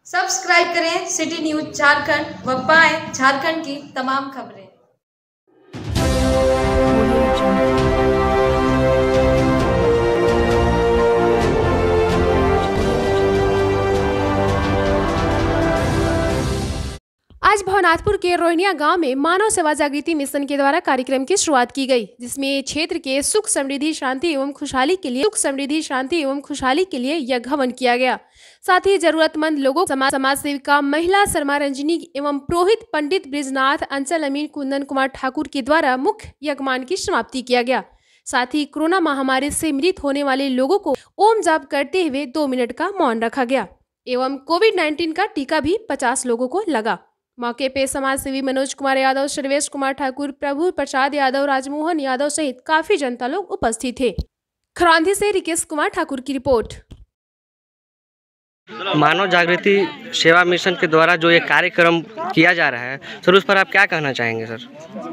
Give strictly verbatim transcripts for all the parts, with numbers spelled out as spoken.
Subscribe करें city news Jharkhand व पाएं झारखंड की तमाम खबरें। आज भवनाथपुर के रोहिणिया गांव में मानव सेवा जागृति मिशन के द्वारा कार्यक्रम की शुरुआत की गई, जिसमें क्षेत्र के सुख समृद्धि शांति एवं खुशहाली के लिए सुख समृद्धि शांति एवं खुशहाली के लिए यज्ञ हवन किया गया। साथ ही जरूरतमंद लोगों समाज समाज सेविका महिला शर्मा रंजनी एवं पुरोहित पंडित ब्रिजनाथ अंचल अमीन कुंदन कुमार ठाकुर के द्वारा मुख्य यज्ञमान की समाप्ति किया गया। साथ ही कोरोना महामारी से मृत होने वाले लोगों को ओम जाप करते हुए दो मिनट का मौन रखा गया एवं कोविड नाइन्टीन का टीका भी पचास लोगों को लगा। मौके पे समाज सेवी मनोज कुमार यादव, सर्वेश कुमार ठाकुर, प्रभु प्रसाद यादव, राजमोहन यादव सहित काफी जनता लोग उपस्थित थे। खरौंधी से रिकेश कुमार ठाकुर की रिपोर्ट। मानव जागृति सेवा मिशन के द्वारा जो ये कार्यक्रम किया जा रहा है सर, उस पर आप क्या कहना चाहेंगे सर?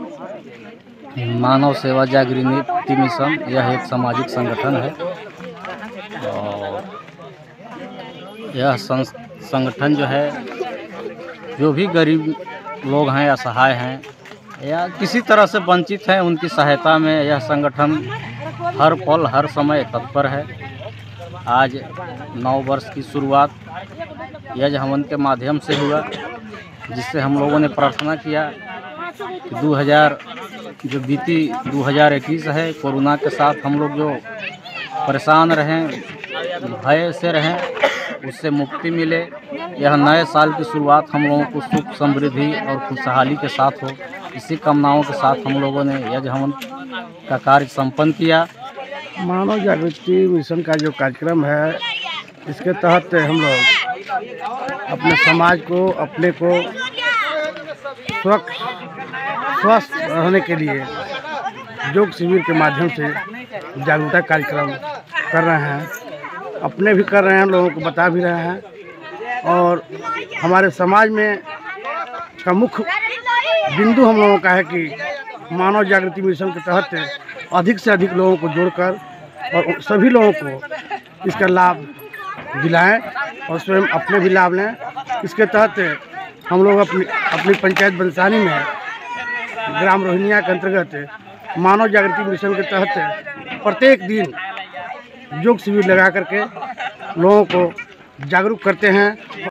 मानव सेवा जागृति मिशन यह एक सामाजिक संगठन है और यह संगठन जो है जो भी गरीब लोग हैं, असहाय हैं या किसी तरह से वंचित हैं, उनकी सहायता में यह संगठन हर पल हर समय तत्पर है। आज नौ वर्ष की शुरुआत यज्ञ हवन के माध्यम से हुआ, जिससे हम लोगों ने प्रार्थना किया कि दो हज़ार जो बीती दो हज़ार इक्कीस है, कोरोना के साथ हम लोग जो परेशान रहें, भय से रहें, उससे मुक्ति मिले। यह नए साल की शुरुआत हम लोगों को सुख समृद्धि और खुशहाली के साथ हो, इसी कामनाओं के साथ हम लोगों ने यज्ञ हवन का कार्य संपन्न किया। मानव जागृति मिशन का जो कार्यक्रम है, इसके तहत हम लोग अपने समाज को, अपने को स्वच्छ स्वस्थ रहने के लिए योग शिविर के माध्यम से जागरूकता कार्यक्रम कर रहे हैं। अपने भी कर रहे हैं, लोगों को बता भी रहे हैं और हमारे समाज में का मुख्य बिंदु हम लोगों का है कि मानव जागृति मिशन के तहत अधिक से अधिक लोगों को जोड़कर और सभी लोगों को इसका लाभ दिलाएं और स्वयं अपने भी लाभ लें। इसके तहत हम लोग अपनी अपनी पंचायत बंसानी में ग्राम रोहिणिया के अंतर्गत मानव जागृति मिशन के तहत प्रत्येक दिन योग शिविर लगा करके लोगों को जागरूक करते हैं।